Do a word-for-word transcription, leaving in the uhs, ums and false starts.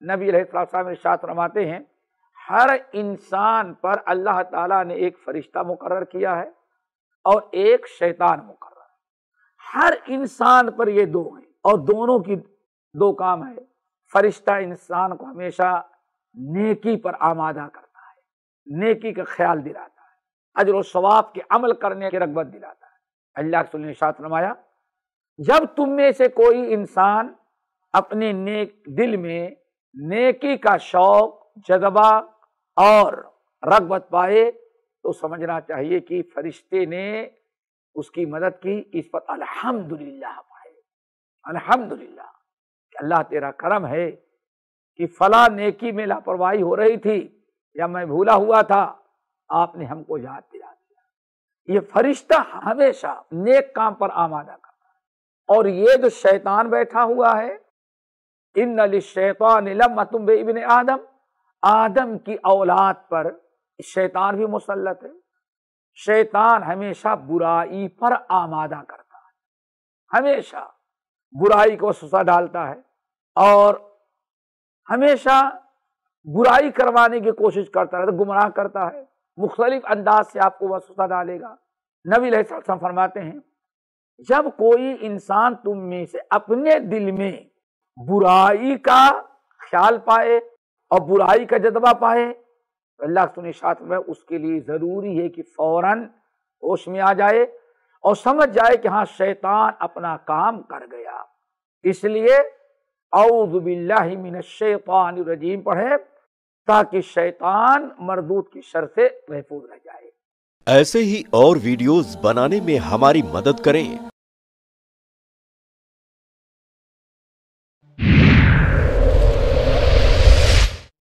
نبی علیہ السلام ارشاد فرماتے ہیں ہر انسان پر اللہ تعالیٰ نے ایک فرشتہ مقرر کیا ہے اور ایک شیطان مقرر ہے۔ ہر انسان پر یہ دو ہیں اور دونوں کی دو کام ہے۔ فرشتہ انسان کو ہمیشہ نیکی پر آمادہ کرتا ہے، نیکی کا خیال دلاتا ہے، اجر و ثواب کے عمل کرنے کی رغبت دلاتا ہے۔ اللہ کے رسول نے ارشاد فرمایا جب تم میں سے کوئی انسان اپنے نیک دل میں نیکی کا شوق، جذبہ اور رغبت پائے تو سمجھنا چاہیے کہ فرشتے نے اس کی مدد کی، اس پر الحمدللہ پائے، الحمدللہ کہ اللہ تیرا کرم ہے کہ فلاں نیکی میں لاپرواہی ہو رہی تھی یا میں بھولا ہوا تھا، آپ نے ہم کو یاد دلا دیا۔ یہ فرشتہ ہمیشہ نیک کام پر آمادہ کرتا ہے۔ اور یہ جو شیطان بیٹھا ہوا ہے، ان للشیطان لمۃ بابن آدم، آدم کی اولاد پر شیطان بھی مسلط ہے۔ شیطان ہمیشہ برائی پر آمادہ کرتا ہے، ہمیشہ برائی کو وسوسہ ڈالتا ہے اور ہمیشہ برائی کروانے کی کوشش کرتا ہے، گمراہ کرتا ہے، مختلف انداز سے آپ کو وسوسہ ڈالے گا۔ نبی علیہ السلام فرماتے ہیں جب کوئی انسان تم میں سے اپنے دل میں برائی کا خیال پائے اور برائی کا جذبہ پائے تو اللہ کے ارشاد میں اس کے لیے ضروری ہے کہ فوراً ہوش میں آ جائے اور سمجھ جائے کہ ہاں شیطان اپنا کام کر گیا۔ اس لیے اعوذ باللہ من الشیطان الرجیم پڑھے تاکہ شیطان مردود کی شر سے محفوظ رہ جائے۔ ایسے ہی اور ویڈیوز بنانے میں ہماری مدد کریں۔